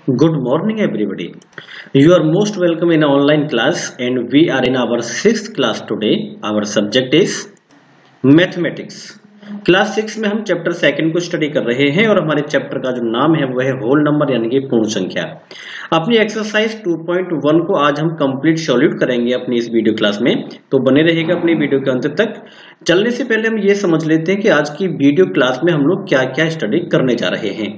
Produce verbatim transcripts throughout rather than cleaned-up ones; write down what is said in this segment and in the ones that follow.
Good morning, everybody. You are most welcome in online class, and we are in our sixth class today. Our subject is mathematics. Class six में हम chapter second को study कर रहे हैं और हमारे chapter का जो नाम है वह है होल नंबर यानी कि पूर्ण संख्या। अपनी एक्सरसाइज टू पॉइंट वन को आज हम कंप्लीट सॉल्यूट करेंगे अपनी इस वीडियो क्लास में, तो बने रहेगा अपनी वीडियो के अंत तक। चलने से पहले हम ये समझ लेते हैं कि आज की वीडियो क्लास में हम लोग क्या क्या स्टडी करने जा रहे हैं।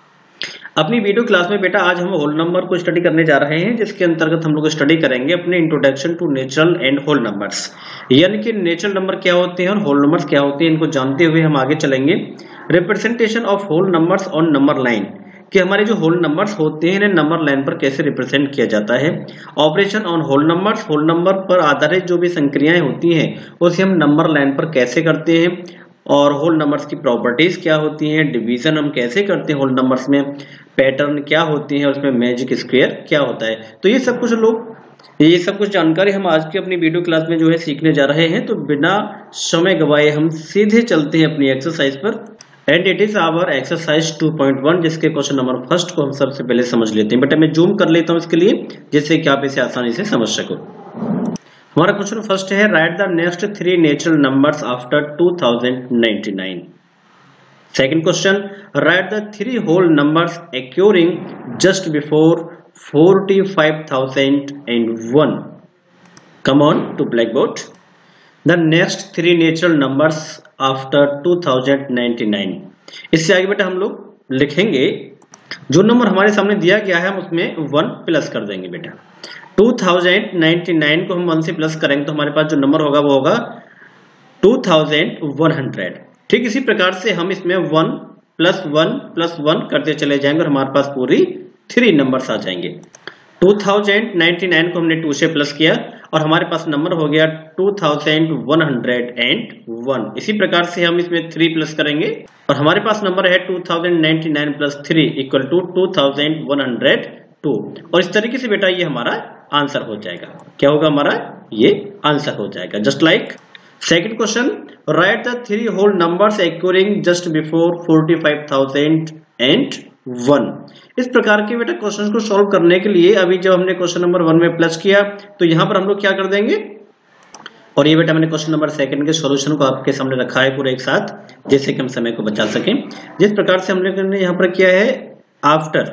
अपनी वीडियो क्लास में बेटा आज हम होल नंबर को स्टडी करने जा रहे हैं, जिसके अंतर्गत हम लोग स्टडी करेंगे अपने introduction to natural and whole numbers, यानी कि नेचुरल नंबर क्या होते हैं और होल नंबर्स क्या होते हैं। इनको जानते हुए हम आगे चलेंगे। Representation of whole numbers on number line, कि हमारे जो होल नंबर्स होते हैं इन्हें नंबर लाइन पर कैसे रिप्रेजेंट किया जाता है। Operation on whole numbers, whole number पर आधारित जो भी संक्रियाएं होती हैं उसे हम नंबर लाइन पर कैसे करते हैं, और होल नंबर्स की प्रॉपर्टीज क्या होती हैं, डिवीजन हम कैसे करते हैं होल नंबर्स में, पैटर्न क्या होती है, उसमें मैजिक स्क्वायर क्या होता है। तो ये सब कुछ लोग ये सब कुछ जानकारी हम आज की अपनी वीडियो क्लास में जो है सीखने जा रहे हैं। तो बिना समय गवाए हम सीधे चलते हैं अपनी एक्सरसाइज पर, and it is our exercise two point one, जिसके क्वेश्चन नंबर फर्स्ट को हम सबसे पहले समझ लेते हैं। बेटा मैं जूम कर लेता हूं इसके लिए, जिससे कि आप इसे आसानी से समझ सको। हमारा क्वेश्चन फर्स्ट है, write the next three natural numbers after two thousand ninety nine. Second question, write the three whole numbers occurring just before forty-five thousand one. Come on to blackboard. The next three natural numbers after two thousand ninety-nine. इससे आगे बेटा हम लोग लिखेंगे जो number हमारे सामने दिया गया है हम उसमें वन प्लस कर देंगे। बेटा टू थाउजेंड नाइंटी नाइन को हम वन से प्लस करेंगे तो हमारे पास जो नंबर होगा वो होगा टू थाउजेंड वन हंड्रेड। ठीक इसी प्रकार से हम इसमें one plus one plus one करते चले जाएंगे और हमारे पास पूरी थ्री नंबर्स आ जाएंगे। टू थाउजेंड नाइंटी नाइन को हमने टू से प्लस किया और हमारे पास नंबर हो गया two thousand one hundred one. इसी प्रकार से हम इसमें थ्री प्लस करेंगे और हमारे पास नंबर है two thousand ninety nine plus three equal to two thousand one hundred two. और इस तरीके से बेटा ये हमारा आंसर हो जाएगा। क्या होगा हमारा? ये आंसर हो जाएगा। Just like second question, write the three whole numbers occurring just before forty five thousand one. इस प्रकार के बेटा क्वेश्चन को सॉल्व करने के लिए अभी जब हमने क्वेश्चन नंबर वन में प्लस किया तो यहां पर हम लोग क्या कर देंगे, और ये बेटा मैंने क्वेश्चन नंबर सेकंड के सॉल्यूशन को आपके सामने रखा है पूरे एक साथ, जैसे कि हम समय को बचा सकें। जिस प्रकार से हमने यहाँ पर किया है आफ्टर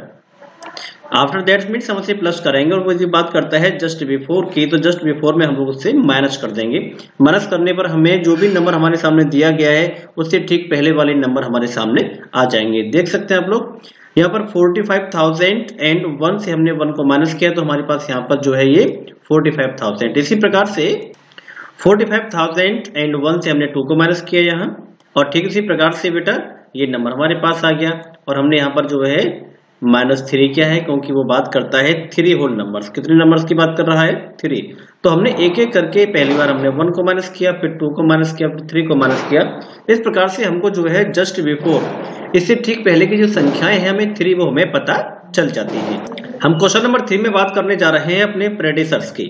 आफ्टर दैट मीन्स हम उसे प्लस करेंगे, और वो जो बात करता है जस्ट बिफोर की, तो जस्ट बिफोर में हम लोग उससे माइनस कर देंगे। माइनस करने पर हमें जो भी नंबर हमारे सामने दिया गया है उससे ठीक पहले वाले नंबर हमारे सामने आ जाएंगे। देख सकते हैं आप लोग यहाँ पर फोर्टी फाइव थाउजेंड वन से हमने वन को माइनस किया तो हमारे पास यहाँ पर जो है ये फोर्टी फाइव थाउजेंड। इसी प्रकार से फोर्टी फाइव थाउजेंड वन से हमने टू को माइनस किया यहाँ, और ठीक इसी प्रकार से बेटा ये नंबर हमारे पास आ गया और हमने यहाँ पर जो है माइनस थ्री किया है, क्योंकि वो बात करता है थ्री होल नंबर्स। कितने नंबर्स की बात कर रहा है? थ्री। तो हमने एक एक करके पहली बार हमने वन को माइनस किया, फिर टू को माइनस किया, फिर थ्री को माइनस किया। इस प्रकार से हमको जो है जस्ट बिफोर इससे ठीक पहले की जो संख्याएं हैं हमें थ्री वो हमें पता चल जाती है। हम क्वेश्चन नंबर थ्री में बात करने जा रहे हैं अपने प्रेडिसर्स की,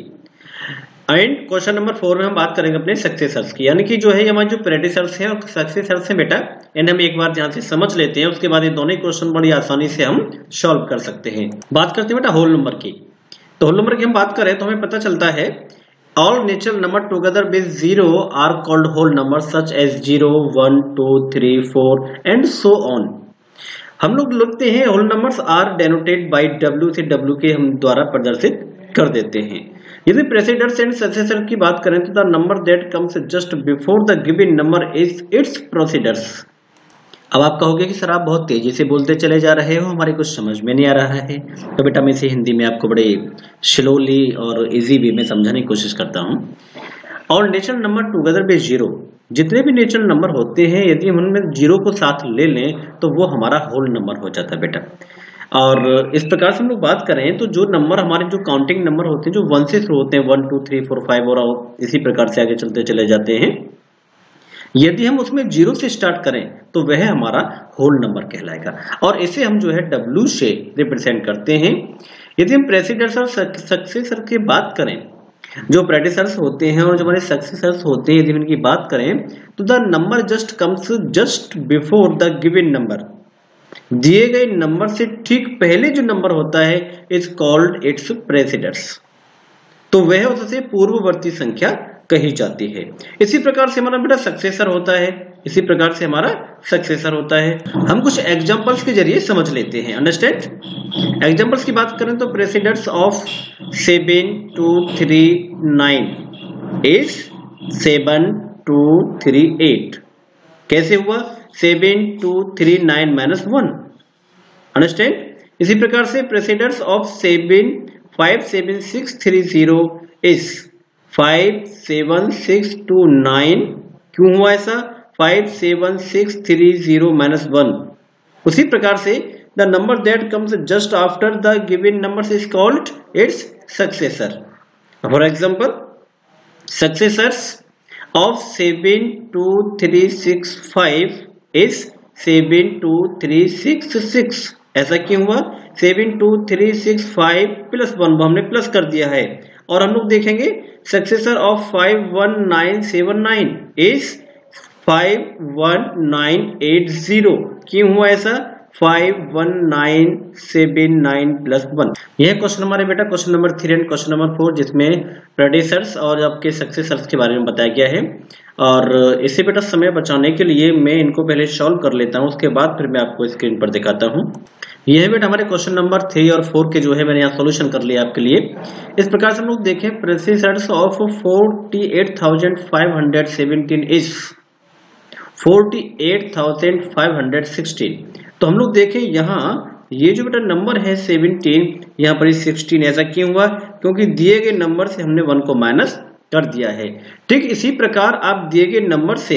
एंड क्वेश्चन नंबर फोर में हम बात करेंगे अपने सक्सेसर्स की, यानी कि जो है हमारे जो प्रेडिसर्स हैं और सक्सेसर्स हैं बेटा इन्हें हम एक बार ध्यान से समझ लेते हैं, उसके बाद ये दोनों क्वेश्चन बड़ी आसानी से हम सॉल्व कर सकते हैं। बात करते हैं बेटा होल नंबर की। तो होल नंबर की हम बात करें तो हमें पता चलता है all natural number together with zero are called whole number such as zero one two three four and so on. हम लोग लिखते हैं whole numbers are denoted by W से डब्ल्यू के हम द्वारा प्रदर्शित कर देते हैं। यदि प्रेसिडेंट्स एंड सक्सेसर की बात करें तो the number that comes just before the given number is its predecessors. अब आप कहोगे कि सर आप बहुत तेजी से बोलते चले जा रहे हो, हमारे कुछ समझ में नहीं आ रहा है। तो बेटा मैं इसे हिंदी में आपको बड़े स्लोली और इजी वे में समझाने की कोशिश करता हूँ। और natural number together with zero, जितने भी नेचुरल नंबर होते हैं यदि हम उनमें जीरो को साथ ले लें तो वो हमारा होल नंबर हो जाता है बेटा। और इस प्रकार से हम लोग बात करें तो जो नंबर हमारे जो काउंटिंग नंबर होते हैं जो वन से शुरू होते हैं, one two three four five और इसी प्रकार से आगे चलते चले जाते हैं, यदि हम उसमें जीरो से स्टार्ट करें तो वह हमारा होल नंबर कहलाएगा, और इसे हम जो है डब्ल्यू से रिप्रेजेंट करते हैं। यदि हम प्रेसिडेंट्स और सक्सेसर की बात करें, जो प्रेडिसर्स होते हैं और जो हमारे सक्सेसर्स होते हैं, यदि उनकी बात करें तो the number just comes just before the given number, दिए गए नंबर से ठीक पहले जो नंबर होता है इज कॉल्ड इट्स प्रेसिडेंस, तो वह उससे पूर्ववर्ती संख्या कही जाती है। इसी प्रकार से हमारा बेटा सक्सेसर होता है, इसी प्रकार से हमारा सक्सेसर होता है। हम कुछ एग्जांपल्स के जरिए समझ लेते हैं। अंडरस्टैंड, एग्जांपल्स की बात करें तो precedence of seven two three nine is seven two three eight. कैसे हुआ? Seven two three nine minus one. Understand. इसी प्रकार से precedence of seven five seven six three zero is five seven six two nine. क्यों हुआ ऐसा? Five seven six three zero minus one. उसी प्रकार से the number that comes just after the given number is called its successor. For example, successors of seven two three six five is seven two three six six. ऐसा क्यों हुआ? Seven two three six five plus one, हमने plus कर दिया है। और हम लोग देखेंगे successor of five one nine seven nine is five one nine eight zero. क्यों हुआ ऐसा? Five one nine seven nine plus one. यह क्वेश्चन हमारे बेटा question number three and question number four, जिसमें प्रेडिसर्स और आपके सक्सेसर्स के बारे में बताया गया है। और इसे बेटा समय बचाने के लिए मैं इनको पहले सॉल्व कर लेता हूं, उसके बाद फिर मैं आपको स्क्रीन पर दिखाता हूं। यह बेटा हमारे क्वेश्चन नंबर थ्री और फोर के जो है मैंने यहाँ सोल्यूशन कर लिया आपके लिए। इस प्रकार से हम लोग देखें, predecessors of forty eight thousand five hundred seventeen is forty eight thousand five hundred sixteen. तो हम लोग देखें यहाँ ये जो बेटा नंबर है सेवनटीन, यहाँ पर सिक्सटीन। ऐसा क्यों हुआ? क्योंकि दिए गए नंबर से हमने वन को माइनस कर दिया है। ठीक इसी प्रकार आप दिए गए नंबर से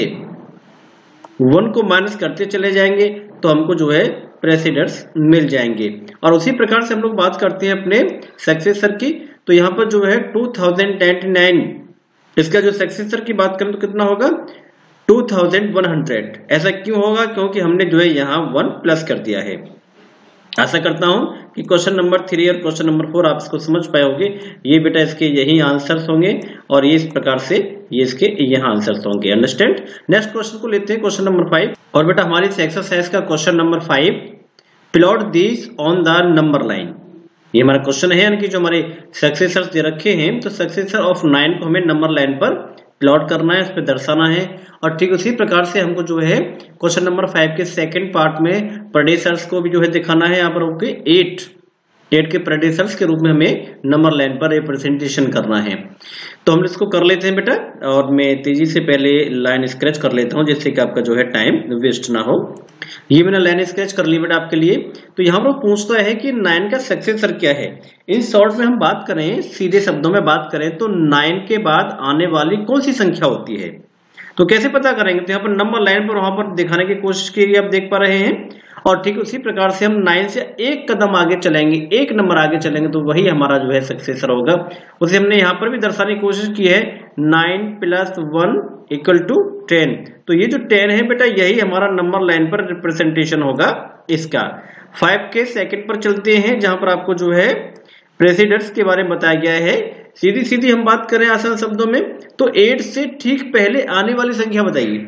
वन को माइनस करते चले जाएंगे तो हमको जो है प्रेसिडेंस मिल जाएंगे। और उसी प्रकार से हम लोग बात करते हैं अपने सक्सेसर की। तो यहाँ पर जो है टू थाउजेंड नाइंटी नाइन, इसका जो सक्सेसर की बात करें तो कितना होगा? Two thousand one hundred. ऐसा क्यों होगा? क्योंकि हमने जो है यहाँ वन प्लस कर दिया है। आशा करता हूं कि क्वेश्चन नंबर थ्री और क्वेश्चन नंबर फोर आप इसको समझ पाए होंगे। ये बेटा इसके यही आंसर्स होंगे और ये इस प्रकार से ये इसके यहाँ आंसर्स होंगे। अंडरस्टैंड। नेक्स्ट क्वेश्चन को लेते हैं, क्वेश्चन नंबर फाइव। और बेटा हमारी इस एक्सरसाइज का question number five, plot these on the number line. ये हमारा क्वेश्चन है, यानी कि जो हमारे सक्सेसर्स दे रखे हैं तो सक्सेसर ऑफ नाइन को हमें नंबर लाइन पर प्लॉट करना है, उस पर दर्शाना है। और ठीक उसी प्रकार से हमको जो है क्वेश्चन नंबर फाइव के सेकंड पार्ट में प्रेडिसर्स को भी जो है दिखाना है। यहाँ पर ओके एट एट के प्रेडिसर्स के रूप में हमें नंबर लाइन पर रिप्रेजेंटेशन करना है। तो हम इसको कर लेते हैं बेटा, और मैं तेजी से पहले लाइन स्केच कर लेता हूँ जिससे कि आपका जो है टाइम वेस्ट ना हो। ये मैंने लाइन स्केच कर ली बेटा आपके लिए। तो यहाँ पर पूछता है कि नाइन का सक्सेसर क्या है। इन शॉर्ट में हम बात करें, सीधे शब्दों में बात करें तो नाइन के बाद आने वाली कौन सी संख्या होती है, तो कैसे पता करेंगे? तो यहाँ पर नंबर लाइन पर वहां पर दिखाने की कोशिश की आप देख पा रहे हैं। और ठीक उसी प्रकार से हम नाइन से एक कदम आगे चलेंगे, एक नंबर आगे चलेंगे तो वही हमारा जो है सक्सेसर होगा। उसे हमने यहाँ पर भी दर्शाने की कोशिश की है, nine plus one equal to ten. तो ये जो टेन है बेटा यही हमारा नंबर लाइन पर रिप्रेजेंटेशन होगा इसका। फाइव के सेकंड पर चलते हैं, जहां पर आपको जो है प्रेसिडेंस के बारे में बताया गया है। सीधी सीधी हम बात करें आसान शब्दों में तो एट से ठीक पहले आने वाली संख्या बताइए।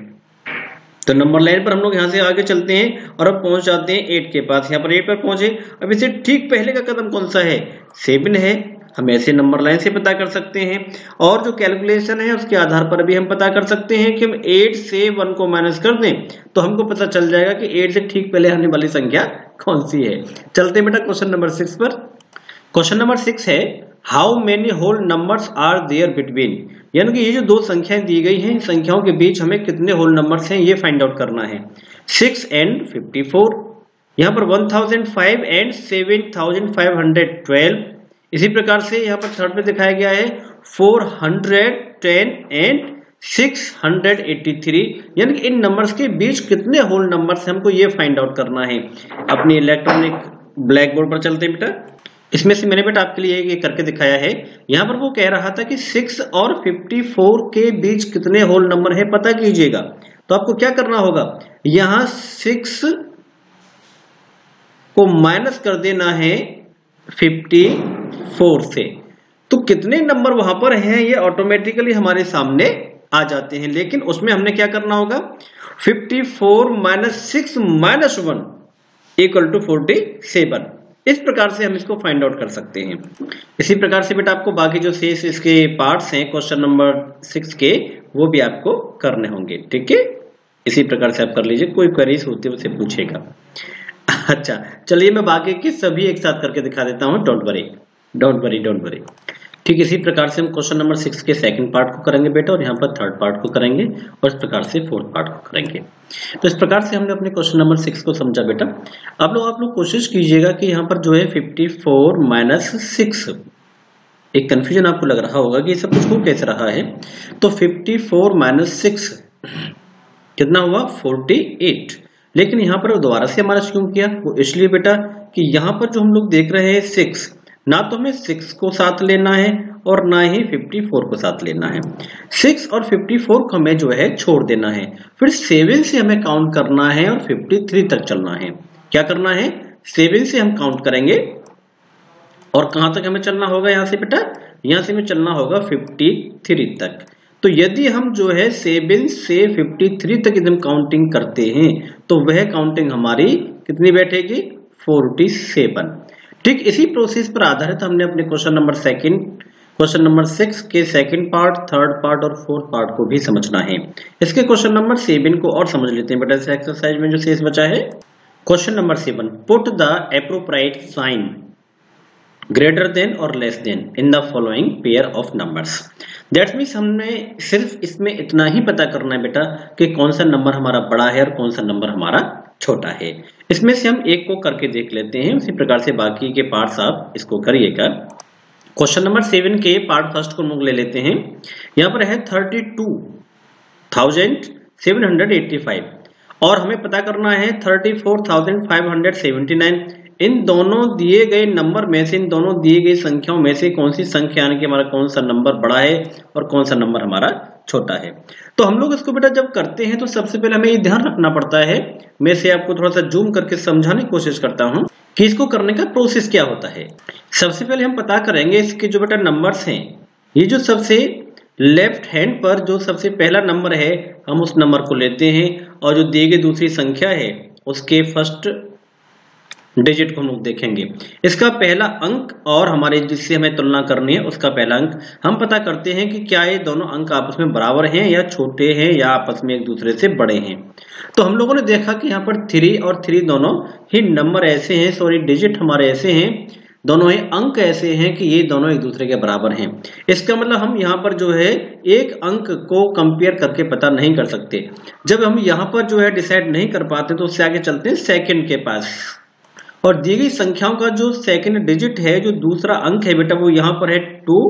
तो नंबर लाइन पर हम लोग यहाँ से आगे चलते हैं और अब पहुंच जाते हैं एट के पास। यहाँ पर एट पर पहुंचे, अब इसे ठीक पहले का कदम कौन सा है? सेवन है। हम ऐसे नंबर लाइन से पता कर सकते हैं। और जो कैलकुलेशन है उसके आधार पर भी हम पता कर सकते हैं कि हम एट से वन को माइनस कर दें तो हमको पता चल जाएगा कि एट से ठीक पहले आने वाली संख्या कौन सी है। चलते हैं बेटा क्वेश्चन नंबर सिक्स पर। क्वेश्चन नंबर सिक्स है, how many whole numbers are there between. यानी कि ये जो दो संख्याएं दी गई हैं, इन संख्याओं के बीच हमें कितने होल नंबर्स हैं ये फाइंड आउट करना है। सिक्स एंड फिफ्टी फोर, यहाँ पर one thousand five and seven thousand five hundred twelve. इसी प्रकार से यहाँ पर थर्ड में दिखाया गया है four hundred ten and six hundred eighty three. यानी कि इन नंबर्स के बीच कितने होल नंबर्स हमको ये फाइंड आउट करना है। अपनी इलेक्ट्रॉनिक ब्लैक बोर्ड पर चलते बेटा। इसमें से मैंने बेटा आपके लिए ये करके दिखाया है। यहाँ पर वो कह रहा था कि सिक्स और फिफ्टी फोर के बीच कितने होल नंबर है पता कीजिएगा। तो आपको क्या करना होगा, यहाँ सिक्स को माइनस कर देना है फिफ्टी फोर से। तो कितने नंबर वहां पर हैं ये ऑटोमेटिकली हमारे सामने आ जाते हैं। लेकिन उसमें हमने क्या करना होगा, fifty four minus six minus one. Equal to forty seven. इस प्रकार से हम इसको फाइंड आउट कर सकते हैं। इसी प्रकार से बेटा आपको बाकी जो शेष इसके पार्ट्स हैं क्वेश्चन नंबर सिक्स के, वो भी आपको करने होंगे। ठीक है, इसी प्रकार से आप कर लीजिए, कोई क्वेरीज होती है उसे पूछेगा। अच्छा चलिए मैं बाकी के सभी एक साथ करके दिखा देता हूँ। Don't worry don't worry don't worry. ठीक इसी प्रकार से हम क्वेश्चन नंबर सिक्स के सेकंड पार्ट को करेंगे बेटा, और यहाँ पर थर्ड पार्ट को करेंगे, और इस प्रकार से फोर्थ पार्ट को करेंगे। तो इस प्रकार से हमने अपने क्वेश्चन नंबर सिक्स को समझा बेटा। अब लोग आप लोग कोशिश कीजिएगा कि यहाँ पर जो है फिफ्टी फोर माइनस सिक्स, एक कंफ्यूजन आपको लग रहा होगा कि ये सब कुछ हो कैसे रहा है। तो फिफ्टी फोर माइनस सिक्स कितना हुआ, फोर्टी एट। लेकिन यहाँ पर दोबारा से हमारा क्यों किया, वो इसलिए बेटा कि यहाँ पर जो हम लोग देख रहे हैं सिक्स, ना तो हमें सिक्स को साथ लेना है और ना ही फिफ्टी फोर को साथ लेना है। सिक्स और फिफ्टी फोर को हमें जो है छोड़ देना है, फिर सेवन से हमें काउंट करना है और फिफ्टी थ्री तक चलना है। क्या करना है, सेवन से हम काउंट करेंगे और कहां तक हमें चलना होगा, यहां से बेटा यहां से हमें चलना होगा फिफ्टी थ्री तक। तो यदि हम जो है सेवन से फिफ्टी थ्री तक एकदम काउंटिंग करते हैं तो वह काउंटिंग हमारी कितनी बैठेगी, फोर्टी सेवन। ठीक इसी प्रोसेस पर आधारित हमने अपने question number second question number six के सेकंड पार्ट, थर्ड पार्ट और फोर्थ पार्ट को भी समझना है। इसके क्वेश्चन नंबर सेवन को और समझ लेते हैं बेटा। इस एक्सरसाइज में जो शेष बचा है question number seven, put the appropriate sign greater than और less than in the following pair of numbers. That means हमने सिर्फ इसमें इतना ही पता करना है बेटा कि कौन सा नंबर हमारा बड़ा है और कौन सा नंबर हमारा छोटा है। इसमें से हम एक को करके देख लेते हैं, उसी प्रकार से बाकी के पार्ट्स आप इसको करिएगा। क्वेश्चन नंबर सेवन के पार्ट फर्स्ट को हम लोग ले लेते हैं। यहाँ पर है thirty two thousand seven hundred eighty five और हमें पता करना है thirty four thousand five hundred seventy nine. इन दोनों दिए गए नंबर में से, इन दोनों दिए गई संख्याओं में से कौन सी संख्या यानी कि हमारा कौन सा नंबर बड़ा है और कौन सा नंबर हमारा छोटा है। तो हम लोग इसको बेटा जब करते हैं तो सबसे पहले हमें ये ध्यान रखना पड़ता है, मैं से आपको थोड़ा सा जूम करके समझाने की कोशिश करता हूं कि इसको करने का प्रोसेस क्या होता है। सबसे पहले हम पता करेंगे इसके जो बेटा नंबर्स हैं, ये जो सबसे लेफ्ट हैंड पर जो सबसे पहला नंबर है हम उस नंबर को लेते हैं, और जो दी गई दूसरी संख्या है उसके फर्स्ट डिजिट को हम लोग देखेंगे। इसका पहला अंक और हमारे जिससे हमें तुलना करनी है उसका पहला अंक हम पता करते हैं कि क्या ये दोनों अंक आपस में बराबर हैं या छोटे हैं या आपस में एक दूसरे से बड़े हैं। तो हम लोगों ने देखा कि यहाँ पर थ्री और थ्री दोनों ही नंबर ऐसे हैं, सॉरी डिजिट हमारे ऐसे हैं, दोनों ही अंक ऐसे हैं कि ये दोनों एक दूसरे के बराबर हैं। इसका मतलब हम यहाँ पर जो है एक अंक को कंपेयर करके पता नहीं कर सकते। जब हम यहाँ पर जो है डिसाइड नहीं कर पाते तो उससे आगे चलते हैं सेकंड के पास, और दी गई संख्याओं का जो सेकंड डिजिट है, जो दूसरा अंक है बेटा, वो यहाँ पर है टू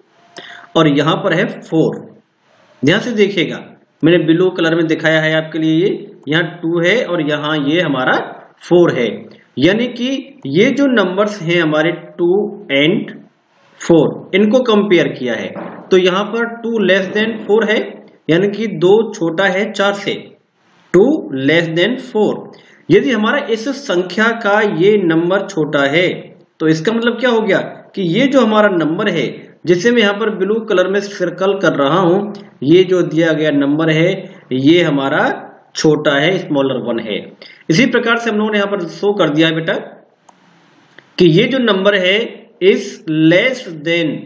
और यहाँ पर है फोर। ध्यान से देखिएगा, मैंने ब्लू कलर में दिखाया है आपके लिए, ये यहाँ टू है और यहाँ ये हमारा फोर है। यानी कि ये जो नंबर्स हैं हमारे टू एंड फोर, इनको कंपेयर किया है तो यहाँ पर टू लेस देन फोर है, यानी कि दो छोटा है चार से, टू लेस देन फोर। यदि हमारा इस संख्या का ये नंबर छोटा है तो इसका मतलब क्या हो गया कि ये जो हमारा नंबर है जिसे मैं यहाँ पर ब्लू कलर में सर्कल कर रहा हूं, ये जो दिया गया नंबर है ये हमारा छोटा है, स्मॉलर वन है। इसी प्रकार से हम लोगों ने यहाँ पर शो कर दिया है बेटा कि ये जो नंबर है is less than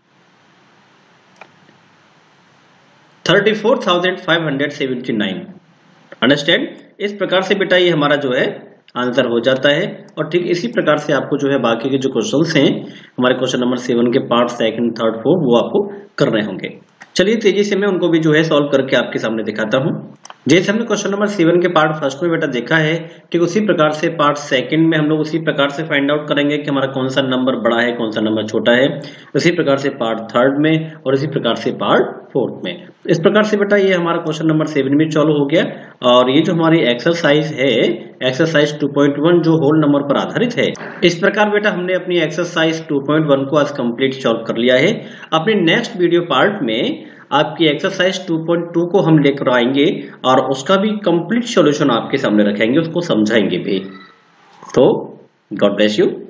thirty four thousand five hundred seventy nine. Understand? इस प्रकार से बेटा ये हमारा जो है आंसर हो जाता है। और ठीक इसी प्रकार से आपको जो है बाकी के जो क्वेश्चंस हैं हमारे क्वेश्चन नंबर सेवन के पार्ट सेकंड थर्ड फोर्थ वो आपको करने होंगे। चलिए तेजी से मैं उनको भी जो है सॉल्व करके आपके सामने दिखाता हूँ। जैसे हमने क्वेश्चन नंबर सेवन के पार्ट फर्स्ट में बेटा देखा है, ठीक उसी प्रकार से पार्ट सेकंड में हम लोग उसी प्रकार से फाइंड आउट करेंगे कि हमारा कौन सा नंबर बड़ा है कौन सा नंबर छोटा है। उसी प्रकार से पार्ट थर्ड में और इसी प्रकार से पार्ट फोर्थ में। इस प्रकार से बेटा ये हमारा क्वेश्चन नंबर सेवन भी चालू हो गया। और ये जो हमारी एक्सरसाइज है, एक्सरसाइज टू पॉइंट वन जो होल नंबर पर आधारित है, इस प्रकार बेटा हमने अपनी एक्सरसाइज टू पॉइंट वन को आज कंप्लीट सॉल्व कर लिया है। अपने नेक्स्ट वीडियो पार्ट में आपकी एक्सरसाइज टू पॉइंट टू को हम लेकर आएंगे और उसका भी कंप्लीट सॉल्यूशन आपके सामने रखेंगे, उसको समझाएंगे भी। तो गॉड ब्लेस यू।